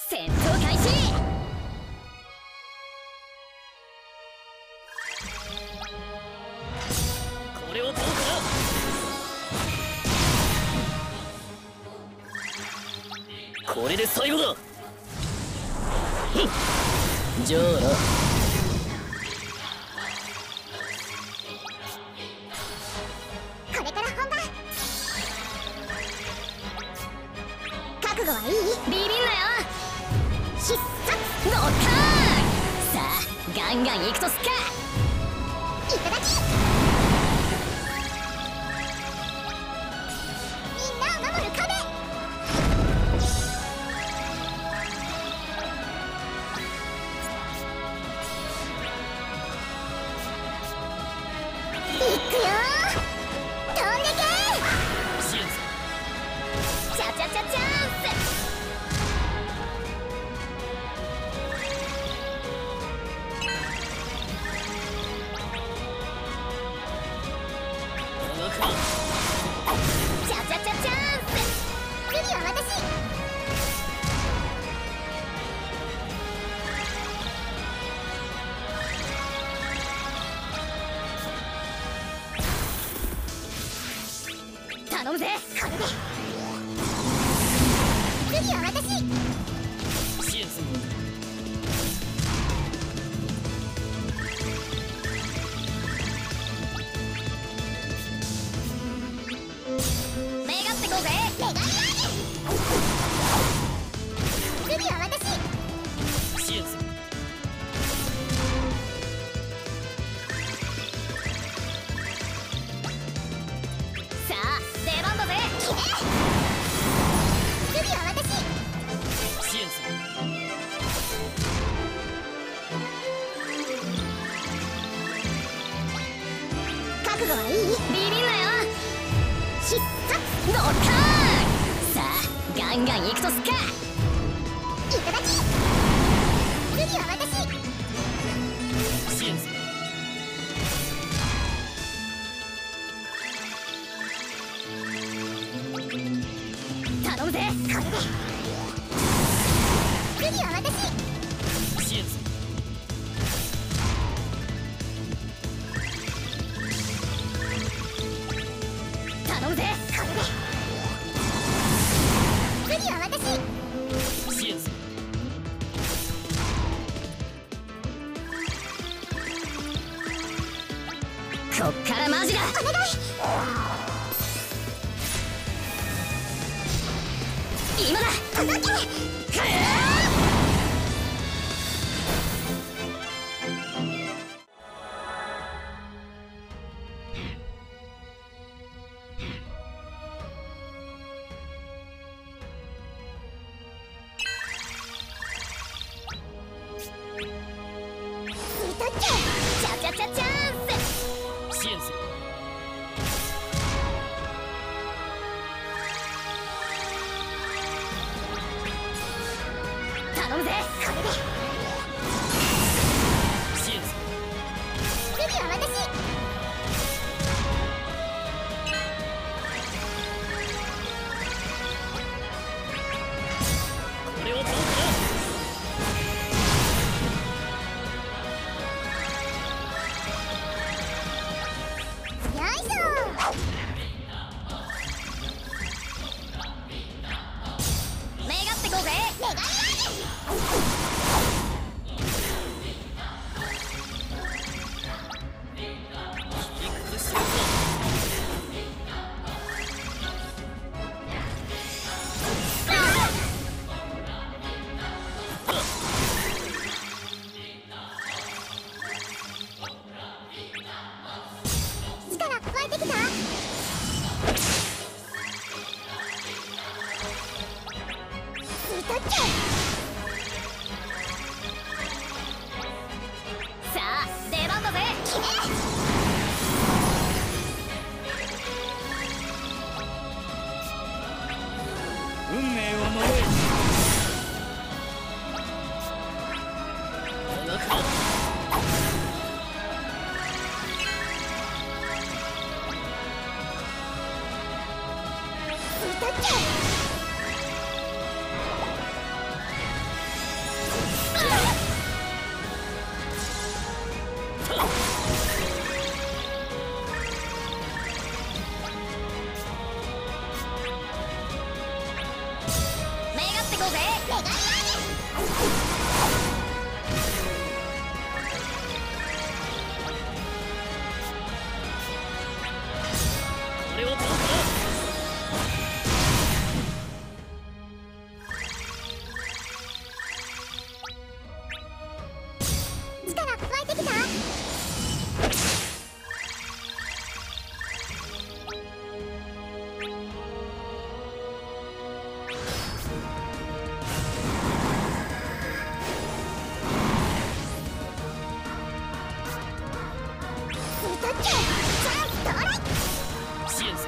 戦闘開始。これをどうかな。これで最後だ。じゃあな。 これから本番。覚悟はいい？ ビビんなよ。 必殺ドッカーン。さあガンガンいくとすっか。 いただき。みんなを守る壁。いくよー、飛んでけー。 シューズ。 チャチャチャチャーンス。 動くな。 チャチャチャチャーンス。次は私。 頼むぜ。 これで次は私。 シューズ。願ってこうぜ。 メガネ次は私。 シューズ。さあ出番だぜ。 次は私。 シューズ。 覚悟はいい？ ビビんなよ。 必殺ドッカーン。さあガンガンいくとすっか。 いただき。次は私。 シューズ。頼むぜ。 これで次は私。 シューズ。頼むぜ。 これで次は私。 シューズ。こっからマジだ。 お願い。 今だ。 届け。チャチャチャチャーンス。 シューズ。 頼むぜ。これでシューズ。 次は私。 これをどうかな。 よいしょ。 願ってこうぜ。 メガネいくとしようぞ。 力加えてきた。スイトッチ。 さあ出番だぜ。 決め。 運命を呪え。 動くな。 スイトッチ。 願いあこれをどうか。 る力湧いてきた。 支援する。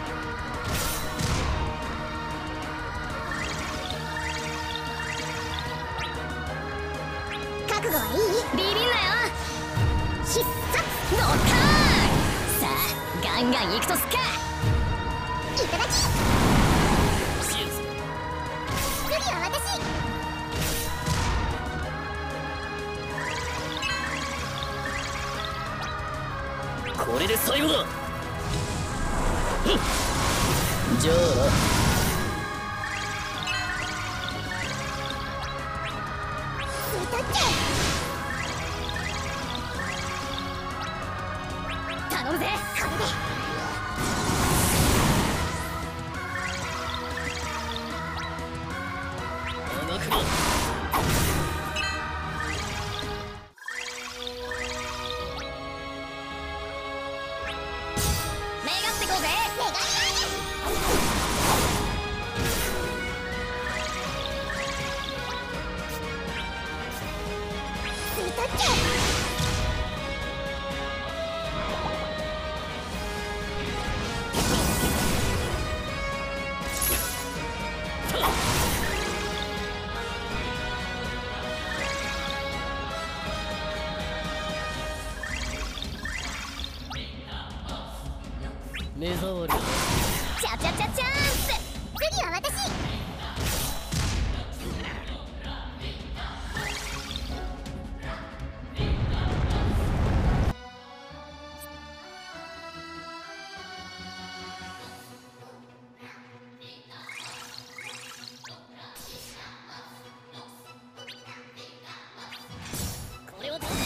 覚悟はいい？ ビビんなよ。 必殺ドッカーン。さあガンガン行くとすっか。 いただき。 支援する。 次は私。 これで最後だ。じゃあ吸い取っちゃ頼むぜ。 これで。 長くな。 願ってこうぜ。 願いある。吸い取っちゃ目障り。 チャチャチャチャンス。 次は私。 これをどうか。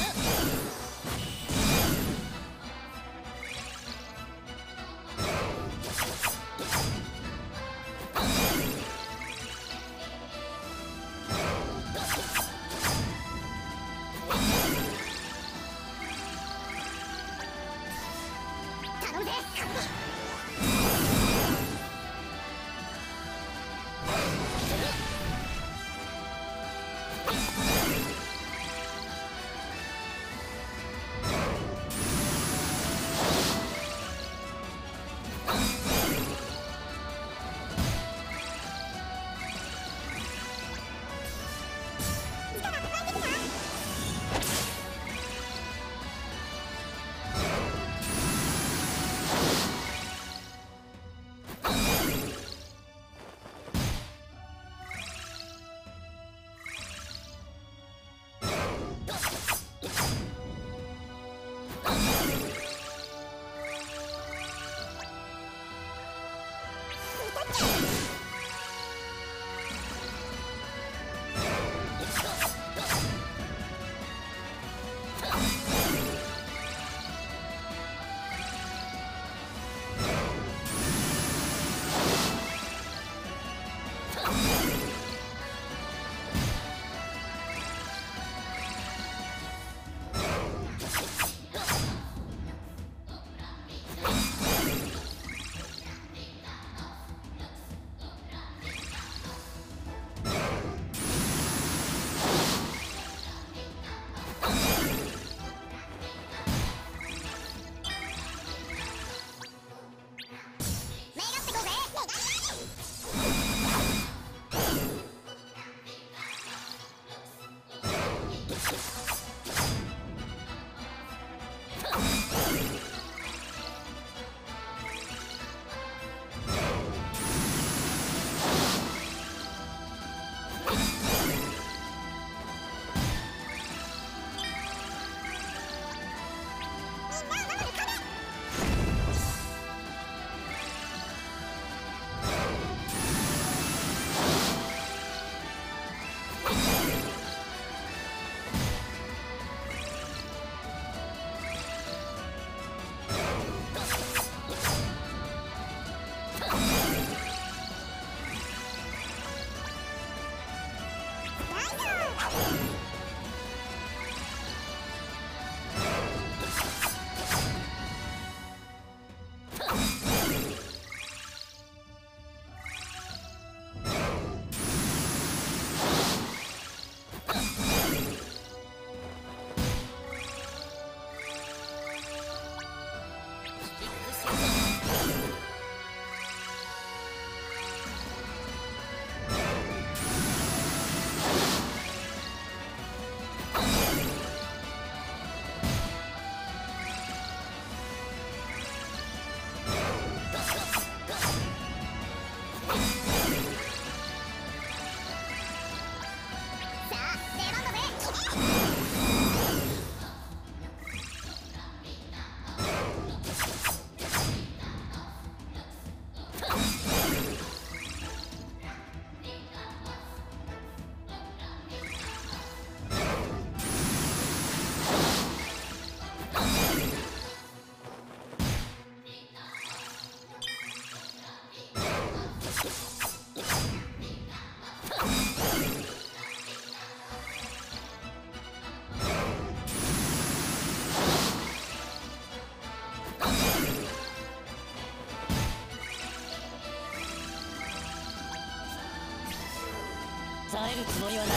耐えるつもりはない。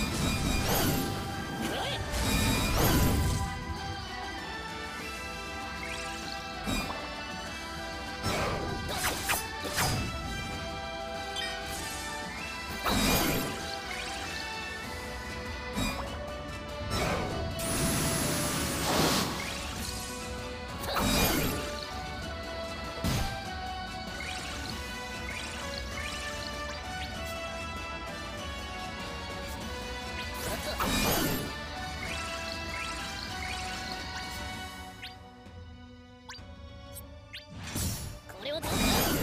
食らえ。これをどうだ。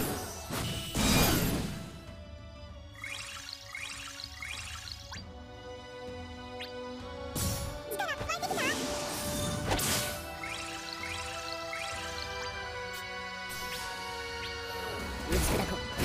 打ち砕こう。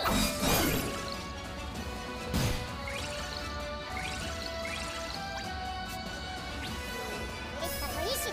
たといいし。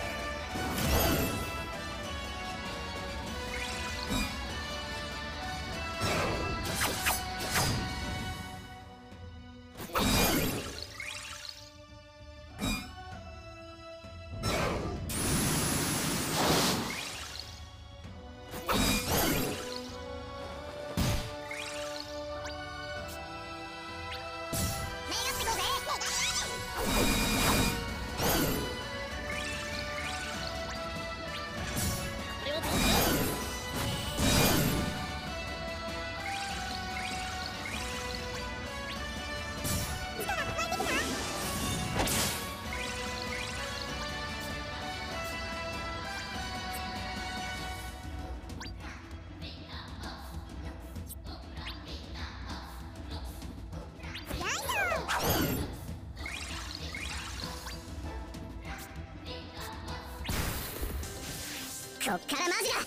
こっからマジだ。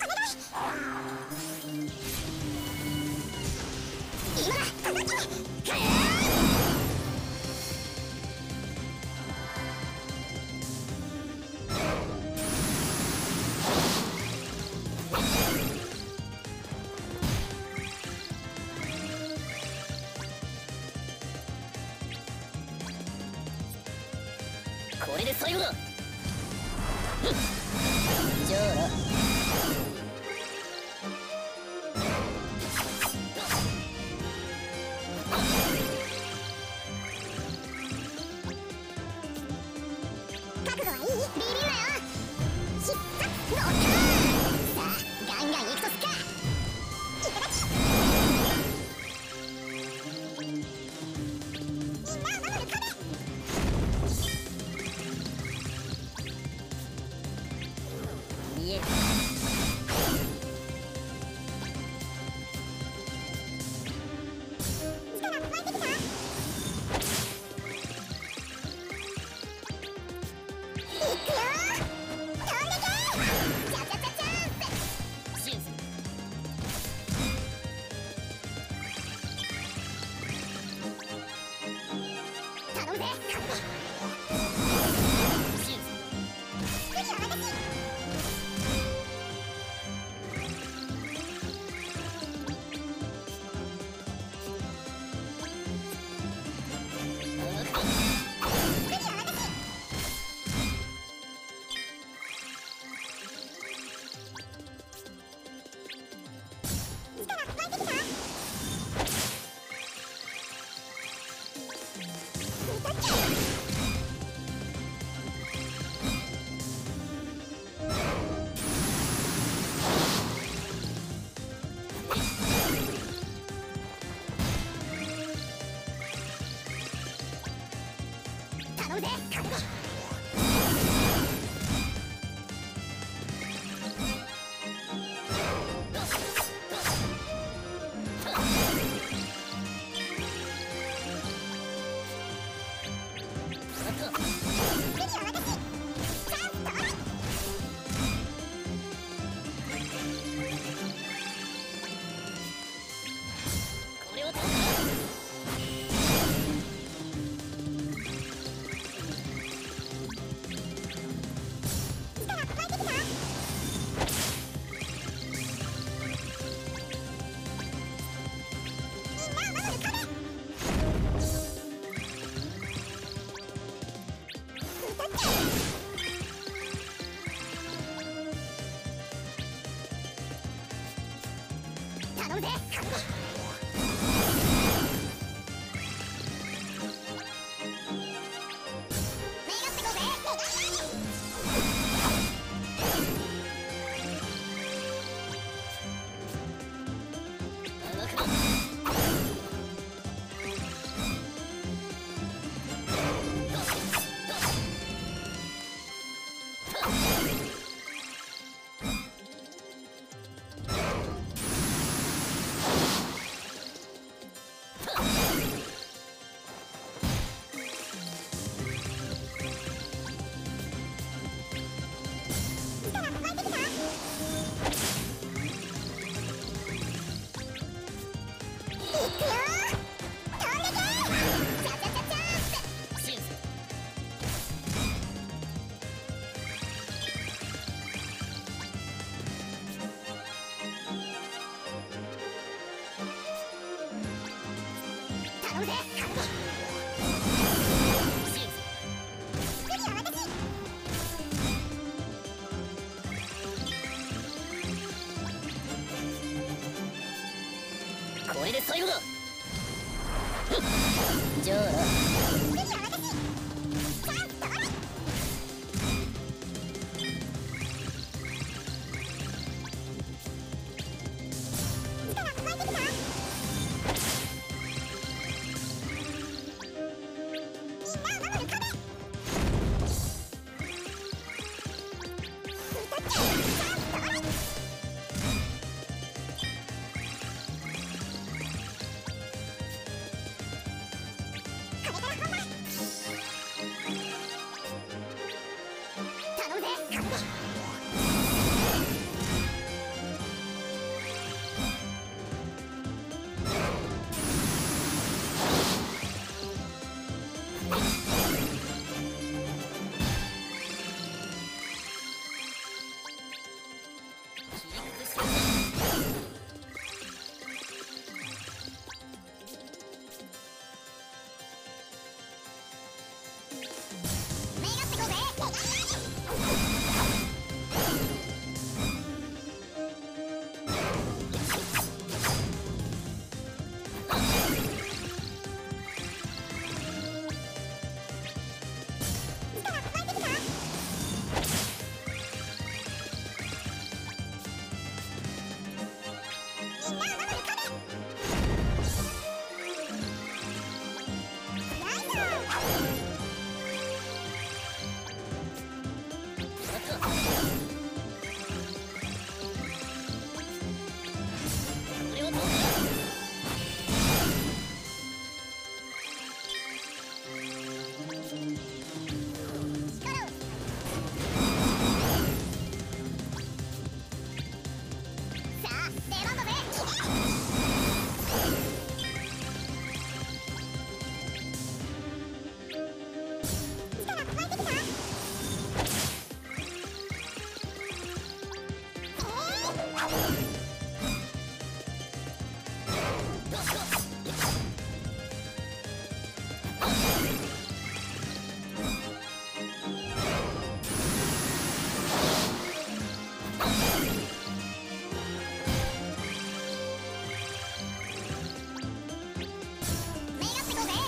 今だ。 これで最後だ。じゃあな。 覚悟はいい？ビビるなよ。必殺ドッカーン。さあガンガン行くとすっか。いただき。みんなを守る壁。 見える。 力湧いてきた？いくよー。飛んでけー。チャチャチャチャーンス。 シンス。 頼むぜ。 シンス。 次は私。次は私。力湧いてきた？見とっけ。頼むぜ。次は私。チャンス到来。 これを倒す。 頼むぜシン次は私これで最後だじゃあな次は私チャンスとあれ力加えてきたみんなを守る壁歌っちゃえチャンスとあれこれから本番頼むぜ神目がってこうぜ力加えてきたみんなを守る壁ナイスこれをどうす力をさあ出番だぜ力加えてきた目がってこうぜ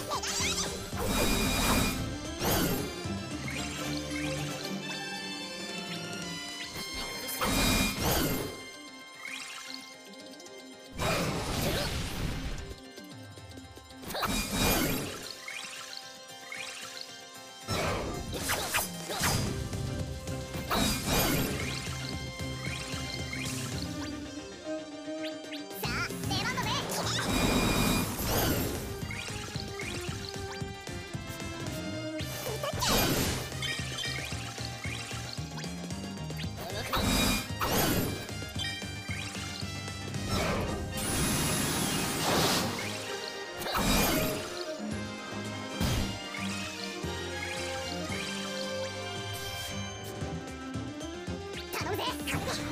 さあ出番だぜ歌っちゃえ頼むぜ神